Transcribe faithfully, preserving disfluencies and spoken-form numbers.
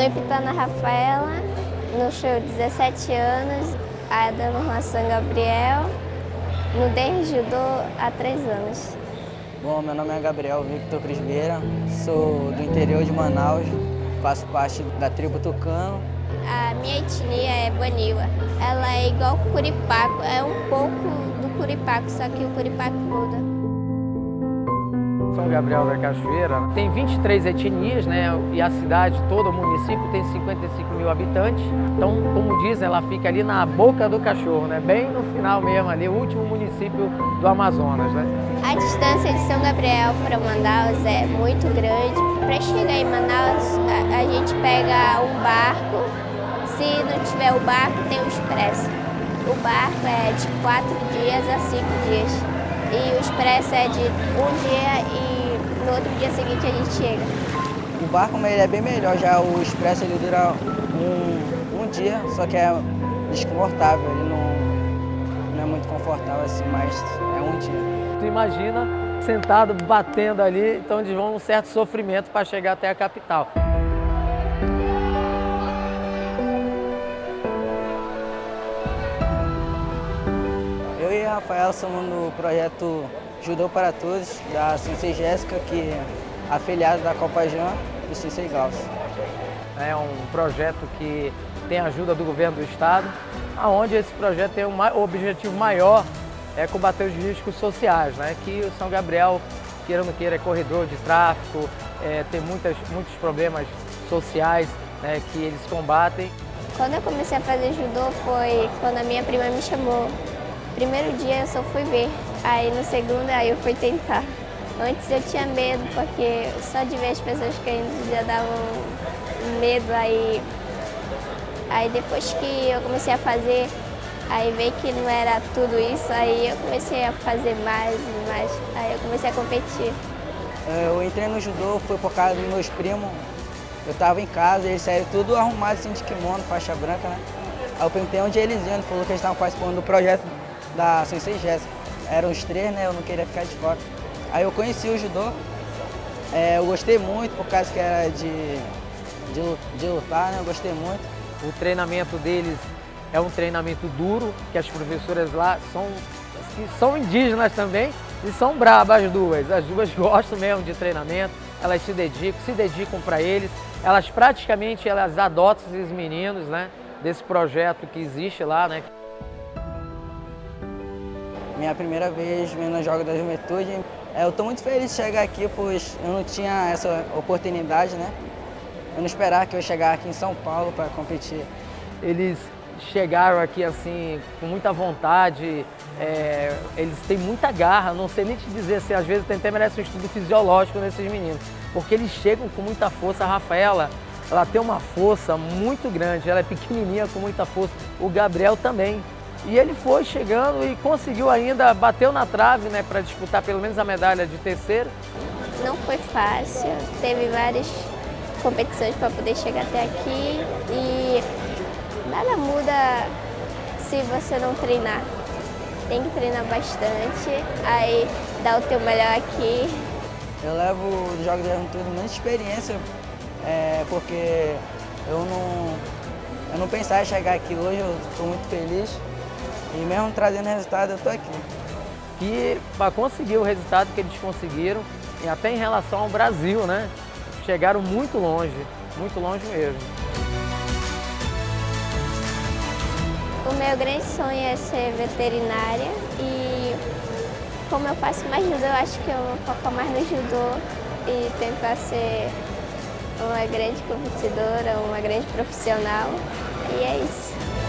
Epitana Rafaela, no show dezessete anos, a da São Gabriel, no D R Judô há três anos. Bom, meu nome é Gabriel Victor Crisbeira, sou do interior de Manaus, faço parte da tribo Tucano. A minha etnia é Baniwa. Ela é igual o Curipaco, é um pouco do Curipaco, só que o Curipaco muda. São Gabriel da Cachoeira tem vinte e três etnias, né? E a cidade toda, o município, tem cinquenta e cinco mil habitantes. Então, como dizem, ela fica ali na boca do cachorro, né? Bem no final mesmo, ali, o último município do Amazonas, né? A distância de São Gabriel para Manaus é muito grande. Para chegar em Manaus, a, a gente pega um barco. Se não tiver o barco, tem o expresso. O barco é de quatro dias a cinco dias. E o expresso é de um dia e no outro dia seguinte a gente chega. O barco ele é bem melhor, já o expresso ele dura um, um dia, só que é desconfortável, ele não, não é muito confortável assim, mas é um dia. Tu imagina sentado, batendo ali, então eles vão um certo sofrimento para chegar até a capital. Eu e a Rafaela somos no projeto Judô para Todos, da Sensei Jéssica, que é afiliada da Copajan e do Sensei Glaucio. É um projeto que tem a ajuda do governo do estado, onde esse projeto tem um objetivo maior, é combater os riscos sociais, né? Que o São Gabriel, queira ou não queira, é corredor de tráfico, é, tem muitas, muitos problemas sociais, né, que eles combatem. Quando eu comecei a fazer judô foi quando a minha prima me chamou. Primeiro dia eu só fui ver, aí no segundo aí eu fui tentar. Antes eu tinha medo, porque só de ver as pessoas caindo já dava um medo, aí, aí depois que eu comecei a fazer, aí veio que não era tudo isso, aí eu comecei a fazer mais e mais, aí eu comecei a competir. Eu entrei no judô, foi por causa dos meus primos, eu estava em casa, eles saíram tudo arrumados assim de kimono, faixa branca, né? Aí eu perguntei onde eles iam, ele falou que eles estavam participando do projeto da Sensei Jéssica. Eram os três, né? Eu não queria ficar de fora. Aí eu conheci o judô, é, eu gostei muito por causa que era de, de, de lutar, né? Eu gostei muito. O treinamento deles é um treinamento duro, que as professoras lá são, são indígenas também e são brabas as duas. As duas gostam mesmo de treinamento, elas se dedicam, se dedicam para eles. Elas praticamente elas adotam esses meninos, né? Desse projeto que existe lá, né? Minha primeira vez vendo os Jogos da Juventude, eu estou muito feliz de chegar aqui, pois eu não tinha essa oportunidade, né? Eu não esperava que eu chegar aqui em São Paulo para competir. Eles chegaram aqui assim com muita vontade, é, eles têm muita garra, não sei nem te dizer se às vezes até merece um estudo fisiológico nesses meninos, porque eles chegam com muita força. A Rafaela, ela tem uma força muito grande, ela é pequenininha com muita força, o Gabriel também. E ele foi chegando e conseguiu ainda, bateu na trave, né, para disputar pelo menos a medalha de terceiro. Não foi fácil, teve várias competições para poder chegar até aqui e nada muda se você não treinar. Tem que treinar bastante, aí dá o teu melhor aqui. Eu levo os Jogos da Juventude muita experiência, é, porque eu não, eu não pensava em chegar aqui hoje, eu estou muito feliz. E mesmo trazendo resultado, eu estou aqui. E para conseguir o resultado que eles conseguiram, e até em relação ao Brasil, né? Chegaram muito longe, muito longe mesmo. O meu grande sonho é ser veterinária e como eu faço mais judô, eu acho que eu vou focar mais no judô e tentar ser uma grande competidora, uma grande profissional. E é isso.